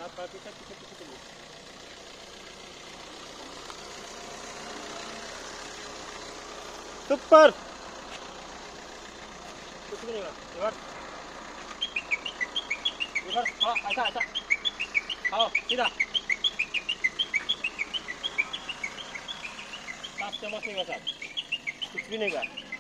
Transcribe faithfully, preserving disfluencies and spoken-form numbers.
आप पीछे पीछे पीछे चलिए। सुपर, कुछ भी नहीं होगा। रिवर्स रिवर्स, हाँ ऐसा ऐसा, आओ सीधा, साफ चमक नहीं होगा साहब, कुछ भी नहीं होगा।